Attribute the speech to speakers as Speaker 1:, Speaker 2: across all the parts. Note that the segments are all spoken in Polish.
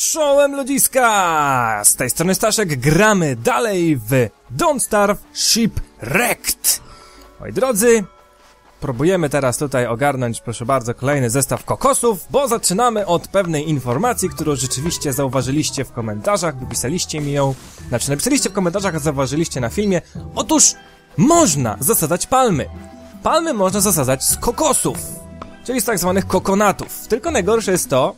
Speaker 1: Czołem ludziska! Z tej strony Staszek, gramy dalej w Don't Starve Shipwrecked. Moi drodzy, próbujemy teraz tutaj ogarnąć, proszę bardzo, kolejny zestaw kokosów, bo zaczynamy od pewnej informacji, którą rzeczywiście zauważyliście w komentarzach, napisaliście mi ją, napisaliście w komentarzach, a zauważyliście na filmie. Otóż można zasadzać palmy. Palmy można zasadzać z kokosów, czyli z tak zwanych kokonatów. Tylko najgorsze jest to,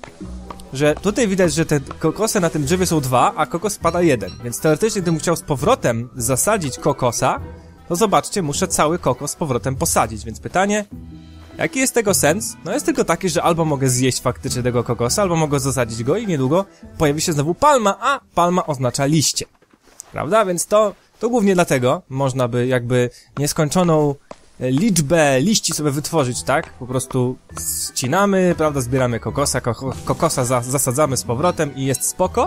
Speaker 1: że tutaj widać, że te kokosy na tym drzewie są dwa, a kokos pada jeden. Więc teoretycznie, gdybym chciał z powrotem zasadzić kokosa, to zobaczcie, muszę cały kokos z powrotem posadzić. Więc pytanie, jaki jest tego sens? No jest tylko taki, że albo mogę zjeść faktycznie tego kokosa, albo mogę zasadzić go i niedługo pojawi się znowu palma, a palma oznacza liście. Prawda? Więc to głównie dlatego można by jakby nieskończoną liczbę liści sobie wytworzyć, tak? Po prostu ścinamy, prawda, zbieramy kokosa, kokosa zasadzamy z powrotem i jest spoko.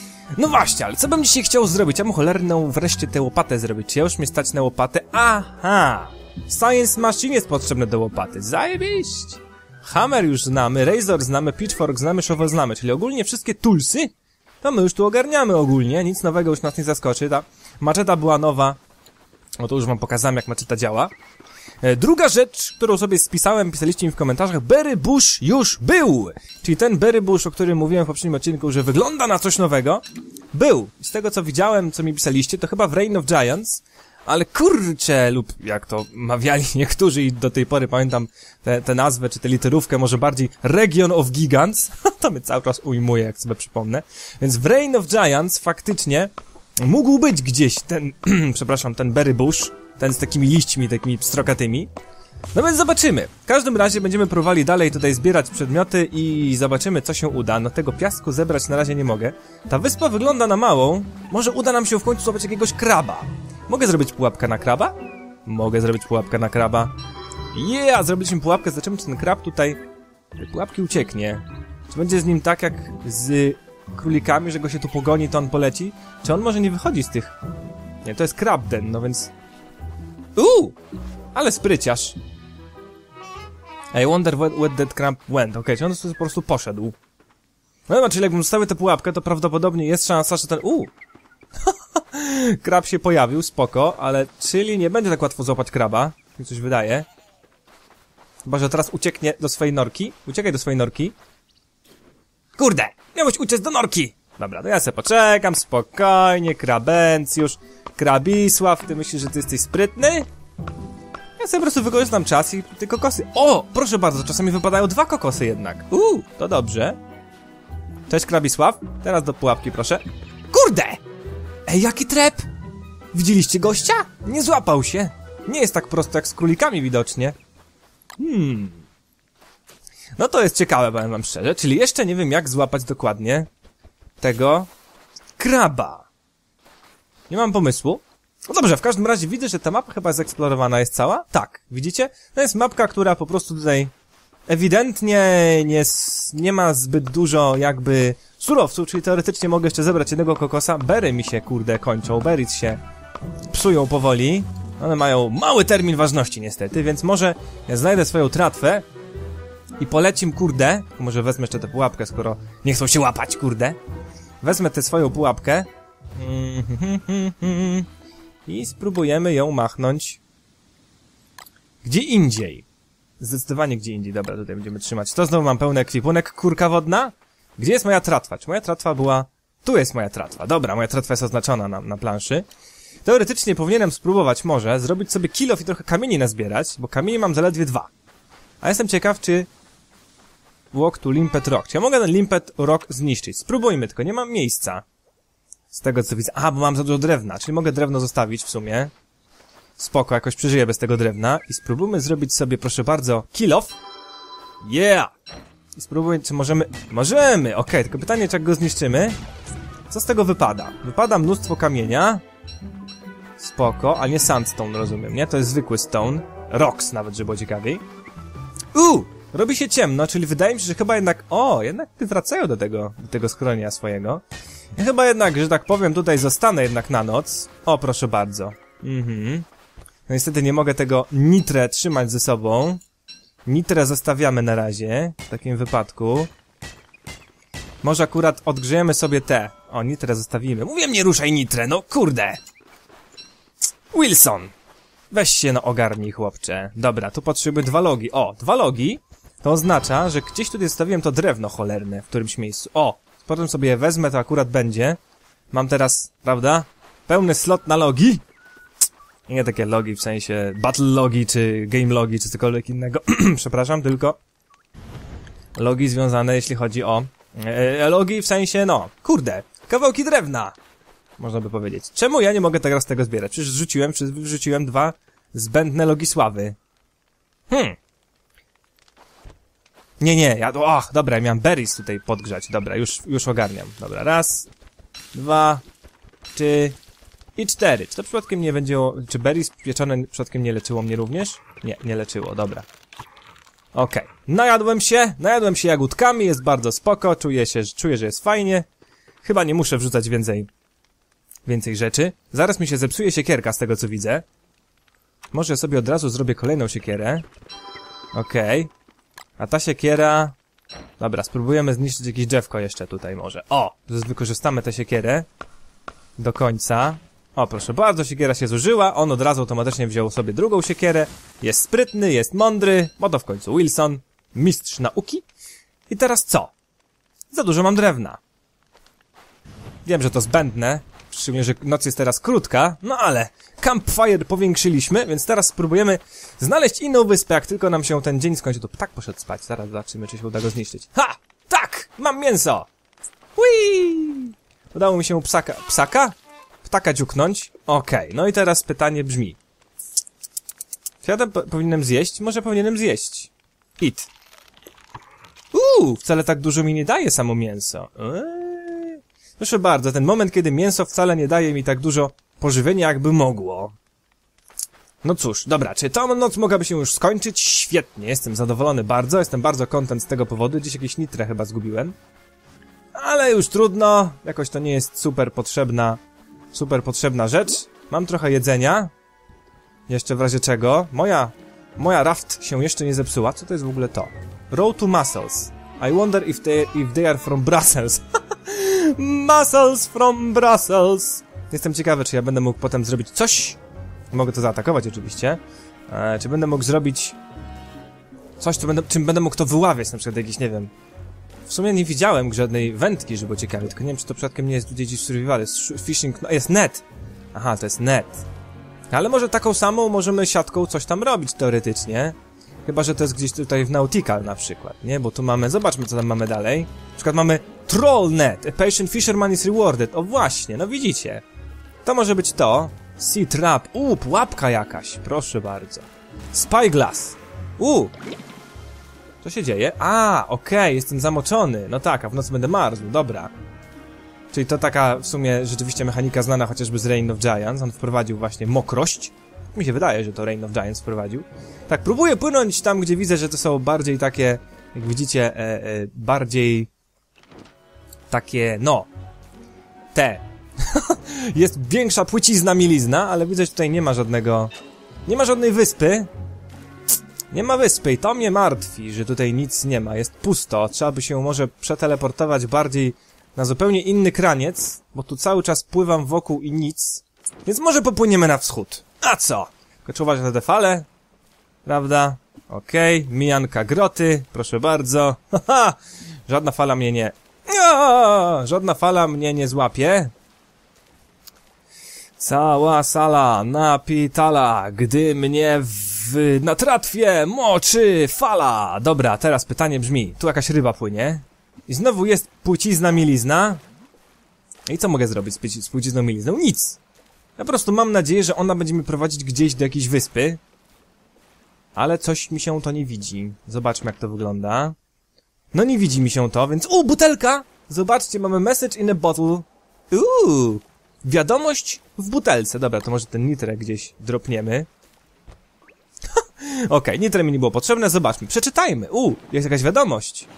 Speaker 1: No właśnie, ale co bym dzisiaj chciał zrobić? Ja bym cholerną wreszcie tę łopatę zrobić. Czy ja już mnie stać na łopatę? Aha! Science Machine jest potrzebne do łopaty. Zajebiście! Hammer już znamy, Razor znamy, Pitchfork znamy, Shovel znamy, czyli ogólnie wszystkie toolsy to my już tu ogarniamy ogólnie, nic nowego już nas nie zaskoczy. Ta maczeta była nowa, no to już wam pokazałem, jak maczeta działa. Druga rzecz, którą sobie spisałem, pisaliście mi w komentarzach, Berry Bush już był! Czyli ten Berry Bush, o którym mówiłem w poprzednim odcinku, że wygląda na coś nowego, był. Z tego co widziałem, co mi pisaliście, to chyba w Reign of Giants, ale kurczę, lub jak to mawiali niektórzy i do tej pory pamiętam tę nazwę, czy tę literówkę, może bardziej Region of Gigants, to mnie cały czas ujmuje, jak sobie przypomnę. Więc w Reign of Giants faktycznie mógł być gdzieś ten, przepraszam, ten Berry Bush, ten z takimi liśćmi, takimi pstrokatymi. No więc zobaczymy. W każdym razie będziemy próbowali dalej tutaj zbierać przedmioty i zobaczymy, co się uda. No tego piasku zebrać na razie nie mogę. Ta wyspa wygląda na małą. Może uda nam się w końcu złapać jakiegoś kraba. Mogę zrobić pułapkę na kraba? Mogę zrobić pułapkę na kraba. Yeah! Zrobiliśmy pułapkę. Zobaczymy, czy ten krab tutaj tej pułapki ucieknie. Czy będzie z nim tak jak z królikami, że go się tu pogoni, to on poleci? Czy on może nie wychodzi z tych... Nie, to jest krab ten, no więc... ale spryciarz. I wonder where that crab went. Okej, czy on po prostu poszedł. No dobra, czyli jakbym zostawił tę pułapkę, to prawdopodobnie jest szansa, że ten... Krab się pojawił, spoko, ale czyli nie będzie tak łatwo złapać kraba. Mi coś wydaje. Chyba, że teraz ucieknie do swojej norki. Uciekaj do swojej norki. Kurde! Miałeś uciec do norki! Dobra, to ja sobie poczekam, spokojnie, krabencjusz. Krabisław, ty myślisz, że ty jesteś sprytny? Ja sobie po prostu wykorzystam czas i te kokosy... O! Proszę bardzo, czasami wypadają dwa kokosy jednak. To dobrze. Cześć, Krabisław. Teraz do pułapki, proszę. Kurde! Ej, jaki trep! Widzieliście gościa? Nie złapał się. Nie jest tak prosto jak z królikami widocznie. No to jest ciekawe, powiem wam szczerze. Czyli jeszcze nie wiem, jak złapać dokładnie tego kraba. Nie mam pomysłu. No dobrze, w każdym razie widzę, że ta mapa chyba zeksplorowana jest cała. Tak, widzicie? To jest mapka, która po prostu tutaj ewidentnie nie ma zbyt dużo jakby surowców, czyli teoretycznie mogę jeszcze zebrać jednego kokosa. Berry mi się, kurde, kończą. Berries się psują powoli. One mają mały termin ważności niestety, więc może ja znajdę swoją tratwę i polecim, kurde. Może wezmę jeszcze tę pułapkę, skoro nie chcą się łapać, kurde. Wezmę tę swoją pułapkę. I spróbujemy ją machnąć gdzie indziej. Zdecydowanie gdzie indziej. Dobra, tutaj będziemy trzymać. To znowu mam pełny ekwipunek. Kurka wodna. Gdzie jest moja tratwa? Czy moja tratwa była... Tu jest moja tratwa. Dobra, moja tratwa jest oznaczona na planszy. Teoretycznie powinienem spróbować może zrobić sobie kill-off i trochę kamieni nazbierać, bo kamieni mam zaledwie 2. A jestem ciekaw, czy... Walk to Limpet Rock. Czy ja mogę ten Limpet Rock zniszczyć? Spróbujmy, tylko nie mam miejsca. Z tego co widzę. Bo mam za dużo drewna, czyli mogę drewno zostawić w sumie. Spoko, jakoś przeżyję bez tego drewna. I spróbujmy zrobić sobie, proszę bardzo, kill off. Yeah! I spróbujmy, czy możemy... Możemy! Okej, tylko pytanie, czy jak go zniszczymy? Co z tego wypada? Wypada mnóstwo kamienia. Spoko, a nie sandstone, rozumiem, nie? To jest zwykły stone. Rocks nawet, żeby było ciekawiej. Robi się ciemno, czyli wydaje mi się, że chyba jednak... jednak wracają do tego schronienia swojego. Ja chyba jednak, że tak powiem, tutaj zostanę jednak na noc. Proszę bardzo. No niestety nie mogę tego nitrę trzymać ze sobą. Nitrę zostawiamy na razie, w takim wypadku. Może akurat odgrzejemy sobie te. O, nitrę zostawimy. Mówię, nie ruszaj nitrę, no kurde. Wilson. Weź się, no ogarnij, chłopcze. Dobra, tu potrzebuję 2 logi. O, 2 logi. To oznacza, że gdzieś tutaj zostawiłem to drewno cholerne w którymś miejscu. O, potem sobie je wezmę, to akurat będzie. Mam teraz, prawda? Pełny slot na logi. Nie takie logi w sensie battle logi, czy game logi, czy cokolwiek innego. Przepraszam, tylko logi związane, jeśli chodzi o logi w sensie, no, kurde, kawałki drewna, można by powiedzieć. Czemu ja nie mogę teraz tego zbierać? Przecież wrzuciłem 2 zbędne logi sławy. Nie, dobra, ja miałem berries tutaj podgrzać. Dobra, już ogarniam. Dobra, 1, 2, 3 i 4. Czy to przypadkiem nie będzie, czy berries pieczone przypadkiem nie leczyło mnie również? Nie leczyło, dobra. Okej, najadłem się jagódkami, jest bardzo spoko, czuję, że jest fajnie. Chyba nie muszę wrzucać więcej rzeczy. Zaraz mi się zepsuje siekierka z tego co widzę. Może sobie od razu zrobię kolejną siekierę. Okej. A ta siekiera... Dobra, spróbujemy zniszczyć jakieś drzewko jeszcze tutaj może. O! Wykorzystamy tę siekierę do końca. O, proszę bardzo, siekiera się zużyła. On od razu automatycznie wziął sobie drugą siekierę. Jest sprytny, jest mądry, bo to w końcu Wilson. Mistrz nauki. I teraz co? Za dużo mam drewna. Wiem, że to zbędne. Szczególnie, że noc jest teraz krótka. No ale campfire powiększyliśmy, więc teraz spróbujemy znaleźć inną wyspę, jak tylko nam się ten dzień skończy. To ptak poszedł spać. Zaraz zobaczymy, czy się uda go zniszczyć. Ha! Tak! Mam mięso! Whee! Udało mi się ptaka dziuknąć. Okej, no i teraz pytanie brzmi. Czy ja powinienem zjeść? Może powinienem zjeść. Eat. Wcale tak dużo mi nie daje samo mięso. Proszę bardzo, ten moment, kiedy mięso wcale nie daje mi tak dużo pożywienia, jakby mogło. No cóż, dobra, czy ta noc mogłaby się już skończyć? Świetnie, jestem zadowolony bardzo, jestem bardzo content z tego powodu. Gdzieś jakieś nitrę chyba zgubiłem. Ale już trudno, jakoś to nie jest super potrzebna rzecz. Mam trochę jedzenia. Jeszcze w razie czego. Moja raft się jeszcze nie zepsuła. Co to jest w ogóle to? Road to Muscles. I wonder if they are from Brussels. Muscles from Brussels. Jestem ciekawy, czy ja będę mógł potem zrobić coś. Mogę to zaatakować oczywiście. Czy będę mógł zrobić coś, czym będę mógł to wyławiać, na przykład jakiś, nie wiem. W sumie nie widziałem żadnej wędki, żeby było ciekawe, tylko nie wiem, czy to przypadkiem nie jest gdzieś w survival. Jest fishing, no jest net. Aha, to jest net. Ale może taką samą możemy siatką coś tam robić teoretycznie. Chyba że to jest gdzieś tutaj w Nautical na przykład, nie? Bo tu mamy, zobaczmy co tam mamy dalej. Na przykład mamy Troll Net, a patient fisherman is rewarded. O właśnie, no widzicie. To może być to. Sea Trap, pułapka jakaś, proszę bardzo. Spyglass. Co się dzieje? Okej, jestem zamoczony. No tak, a w nocy będę marzł, dobra. Czyli to taka w sumie rzeczywiście mechanika znana chociażby z Reign of Giants. On wprowadził właśnie mokrość. Mi się wydaje, że to Reign of Giants wprowadził. Tak, próbuję płynąć tam, gdzie widzę, że to są bardziej takie, jak widzicie, bardziej takie, no, jest większa płycizna, mielizna, ale widzę, że tutaj nie ma żadnej wyspy. Nie ma wyspy i to mnie martwi, że tutaj nic nie ma, jest pusto. Trzeba by się może przeteleportować bardziej na zupełnie inny kraniec, bo tu cały czas pływam wokół i nic. Więc może popłyniemy na wschód. A co? Tylko trzeba uważać na te fale. Prawda? Okej, mijanka groty, proszę bardzo. Haha! Żadna fala mnie nie złapie. Cała sala napitala, gdy mnie na tratwie moczy fala. Dobra, teraz pytanie brzmi. Tu jakaś ryba płynie. I znowu jest płycizna, mielizna. I co mogę zrobić z płycizną, mielizną? Nic. Ja po prostu mam nadzieję, że ona będzie mnie prowadzić gdzieś do jakiejś wyspy. Ale coś mi się to nie widzi. Zobaczmy, jak to wygląda. No nie widzi mi się to, więc... butelka! Zobaczcie, mamy message in a bottle. Wiadomość w butelce. Dobra, to może ten nitrę gdzieś dropniemy. Okej, nitrę mi nie było potrzebne, zobaczmy. Przeczytajmy. Jest jakaś wiadomość.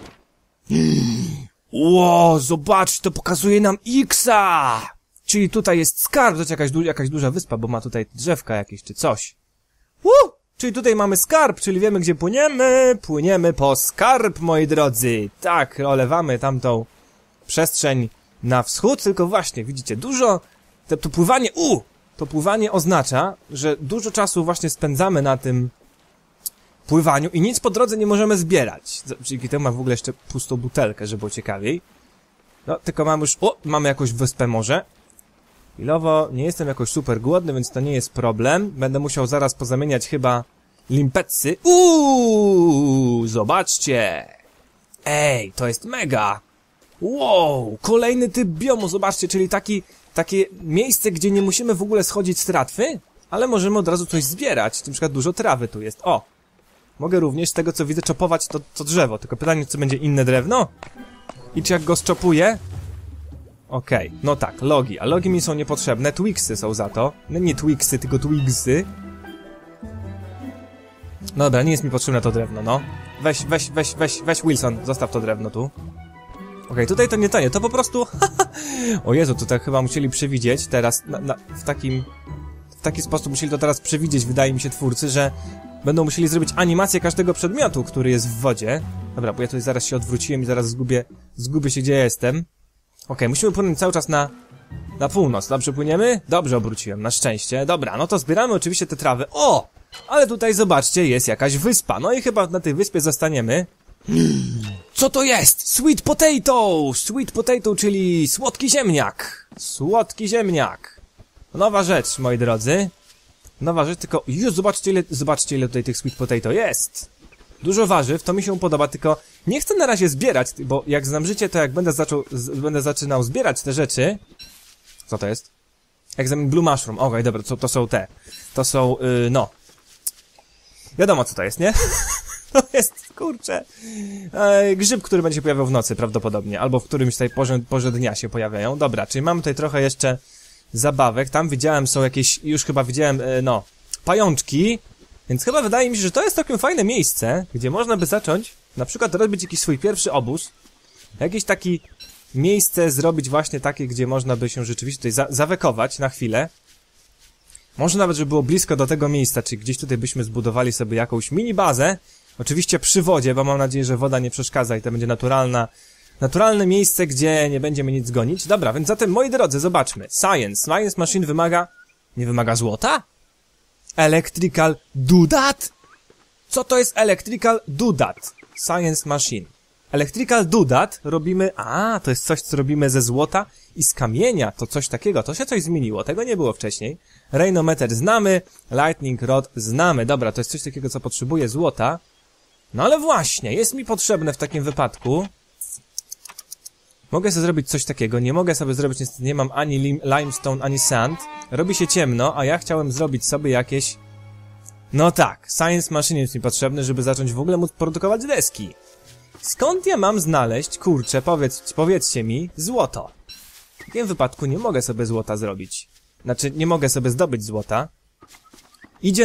Speaker 1: Zobacz, to pokazuje nam X-a! Czyli tutaj jest skarb, to jakaś duża wyspa, bo ma tutaj drzewka jakieś, czy coś. Czyli tutaj mamy skarb, czyli wiemy, gdzie płyniemy. Płyniemy po skarb, moi drodzy. Tak, olewamy tamtą przestrzeń na wschód, tylko właśnie, widzicie, dużo, to pływanie oznacza, że dużo czasu właśnie spędzamy na tym pływaniu i nic po drodze nie możemy zbierać. Dzięki temu mam w ogóle jeszcze pustą butelkę, żeby było ciekawiej. No, tylko mam już, mamy jakąś wyspę może. Chwilowo nie jestem jakoś super głodny, więc to nie jest problem. Będę musiał zaraz pozamieniać chyba limpetsy. Zobaczcie! Ej, to jest mega! Wow, kolejny typ biomu, zobaczcie, czyli takie miejsce, gdzie nie musimy w ogóle schodzić z tratwy, ale możemy od razu coś zbierać. Na przykład dużo trawy tu jest. O! Mogę również, z tego co widzę, czopować to drzewo. Tylko pytanie, czy będzie inne drewno? I czy jak go zczopuję? Okej, no tak, logi. A logi mi są niepotrzebne, twigsy są za to. No nie twigsy, tylko twigsy. No dobra, nie jest mi potrzebne to drewno, no. Weź Wilson, zostaw to drewno tu. Okej, tutaj to nie, to po prostu... O Jezu, to tak chyba musieli przewidzieć teraz, w taki sposób musieli to teraz przewidzieć, wydaje mi się, twórcy, że będą musieli zrobić animację każdego przedmiotu, który jest w wodzie. Dobra, bo ja tutaj zaraz się odwróciłem i zaraz zgubię się, gdzie ja jestem. Okej, musimy płynąć cały czas na północ. Dobrze płyniemy? Dobrze obróciłem, na szczęście. Dobra, no to zbieramy oczywiście te trawy. O! Ale tutaj, zobaczcie, jest jakaś wyspa. No i chyba na tej wyspie zostaniemy. Co to jest? Sweet potato! Sweet potato, czyli słodki ziemniak. Słodki ziemniak. Nowa rzecz, moi drodzy. Nowa rzecz, tylko... Już, zobaczcie ile tutaj tych sweet potato jest. Dużo warzyw, to mi się podoba, tylko nie chcę na razie zbierać, bo jak znam życie, to jak będę zaczynał zbierać te rzeczy... Co to jest? Egzamin Blue Mushroom. Okej, dobra, to są te. To są, no. Wiadomo, co to jest, nie? To jest, kurczę, grzyb, który będzie się pojawiał w nocy prawdopodobnie, albo w którymś tutaj porze dnia się pojawiają. Dobra, czyli mamy tutaj trochę jeszcze zabawek. Tam widziałem, są jakieś, już chyba widziałem, no, pajączki. Więc chyba wydaje mi się, że to jest całkiem fajne miejsce, gdzie można by zacząć, na przykład robić jakiś swój pierwszy obóz. Jakieś taki miejsce zrobić właśnie takie, gdzie można by się rzeczywiście tutaj zawekować na chwilę. Może nawet, żeby było blisko do tego miejsca, czy gdzieś tutaj byśmy zbudowali sobie jakąś mini bazę. Oczywiście przy wodzie, bo mam nadzieję, że woda nie przeszkadza i to będzie naturalne miejsce, gdzie nie będziemy nic gonić. Dobra, więc zatem, moi drodzy, zobaczmy. Science Machine nie wymaga złota? Electrical Doodat? Co to jest Electrical Doodat? Science Machine. Electrical Doodat robimy... to jest coś, co robimy ze złota i z kamienia. To coś takiego. To się coś zmieniło. Tego nie było wcześniej. Rainometer znamy. Lightning Rod znamy. Dobra, to jest coś takiego, co potrzebuje złota. No ale właśnie, jest mi potrzebne w takim wypadku. Mogę sobie zrobić coś takiego. Nie mogę sobie zrobić, niestety nie mam ani limestone, ani sand. Robi się ciemno, a ja chciałem zrobić sobie jakieś... No tak, Science Machine jest mi potrzebny, żeby zacząć w ogóle móc produkować deski. Skąd ja mam znaleźć, kurczę, powiedzcie mi, złoto? W tym wypadku nie mogę sobie złota zrobić. Znaczy, nie mogę sobie zdobyć złota. Idzie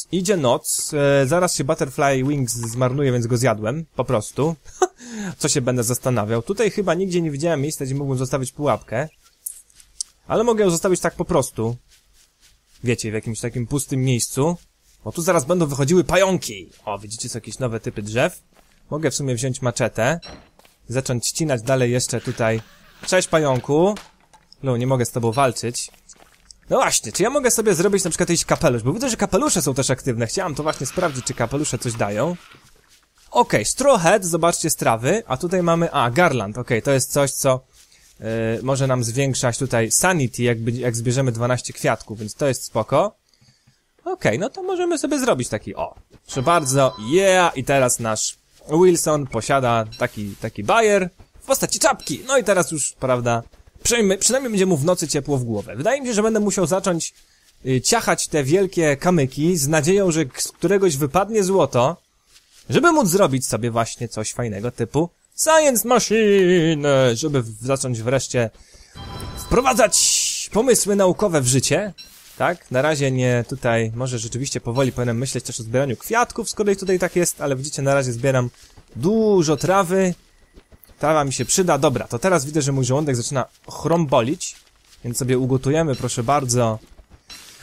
Speaker 1: noc, zaraz się Butterfly Wings zmarnuje, więc go zjadłem, po prostu. Co się będę zastanawiał. Tutaj chyba nigdzie nie widziałem miejsca, gdzie mógłbym zostawić pułapkę. Ale mogę ją zostawić tak po prostu. Wiecie, w jakimś takim pustym miejscu. Bo tu zaraz będą wychodziły pająki. O, widzicie, są jakieś nowe typy drzew. Mogę w sumie wziąć maczetę. Zacząć ścinać dalej jeszcze tutaj. Cześć, pająku. No, nie mogę z tobą walczyć. No właśnie, czy ja mogę sobie zrobić na przykład jakiś kapelusz? Bo widzę, że kapelusze są też aktywne. Chciałem to właśnie sprawdzić, czy kapelusze coś dają. Okej, Straw Hat, zobaczcie, z trawy. A tutaj mamy, garland. Okej, to jest coś, co może nam zwiększać tutaj sanity, jak zbierzemy 12 kwiatków, więc to jest spoko. Okej, no to możemy sobie zrobić taki, proszę bardzo, i teraz nasz Wilson posiada taki bajer w postaci czapki. No i teraz już, prawda, przynajmniej będzie mu w nocy ciepło w głowę. Wydaje mi się, że będę musiał zacząć ciachać te wielkie kamyki z nadzieją, że z któregoś wypadnie złoto, żeby móc zrobić sobie właśnie coś fajnego typu Science Machine, żeby zacząć wreszcie wprowadzać pomysły naukowe w życie. Tak? Na razie nie tutaj, może rzeczywiście powoli powinienem myśleć też o zbieraniu kwiatków, skoro tutaj tak jest, ale widzicie, na razie zbieram dużo trawy. Trawa mi się przyda. Dobra, to teraz widzę, że mój żołądek zaczyna chrąbolić, więc sobie ugotujemy, proszę bardzo.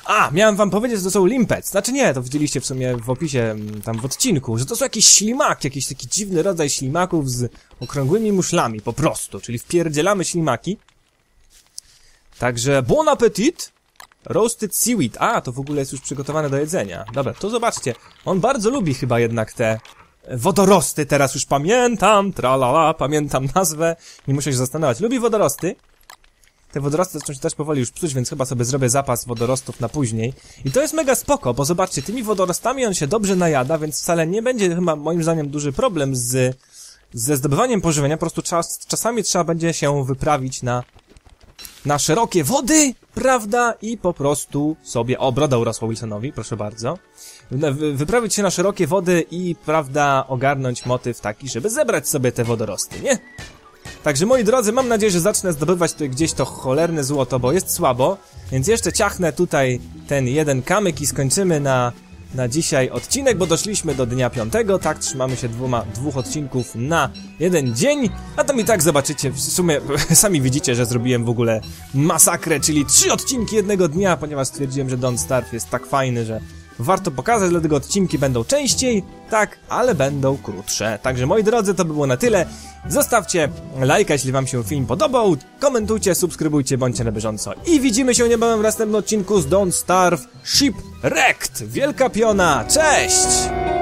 Speaker 1: A, miałem wam powiedzieć, że to są limpets. Znaczy nie, to widzieliście w sumie w opisie, tam w odcinku, że to są jakieś ślimaki, jakiś taki dziwny rodzaj ślimaków z okrągłymi muszlami, po prostu. Czyli wpierdzielamy ślimaki. Także bon appetit! Roasted seaweed. A, to w ogóle jest już przygotowane do jedzenia. Dobra, to zobaczcie. On bardzo lubi chyba jednak te wodorosty. Teraz już pamiętam, tralala, pamiętam nazwę. Nie muszę się zastanawiać. Lubi wodorosty. Te wodorosty zaczną się też powoli już psuć, więc chyba sobie zrobię zapas wodorostów na później. I to jest mega spoko, bo zobaczcie, tymi wodorostami on się dobrze najada, więc wcale nie będzie chyba moim zdaniem duży problem ze zdobywaniem pożywienia. Po prostu czasami trzeba będzie się wyprawić na szerokie wody, prawda? I po prostu sobie... O, broda urosła Wilsonowi, proszę bardzo. Wyprawić się na szerokie wody i, prawda, ogarnąć motyw taki, żeby zebrać sobie te wodorosty, nie? Także, moi drodzy, mam nadzieję, że zacznę zdobywać tutaj gdzieś to cholerne złoto, bo jest słabo. Więc jeszcze ciachnę tutaj ten jeden kamyk i skończymy na dzisiaj odcinek, bo doszliśmy do dnia 5, tak? Trzymamy się dwóch odcinków na jeden dzień. A tam i tak zobaczycie, w sumie sami widzicie, że zrobiłem w ogóle masakrę, czyli 3 odcinki jednego dnia, ponieważ stwierdziłem, że Don't Starve jest tak fajny, że warto pokazać, dlatego odcinki będą częściej, tak, ale będą krótsze. Także, moi drodzy, to by było na tyle. Zostawcie lajka, jeśli wam się film podobał, komentujcie, subskrybujcie, bądźcie na bieżąco. I widzimy się niebawem w następnym odcinku z Don't Starve Shipwrecked. Wielka piona, cześć!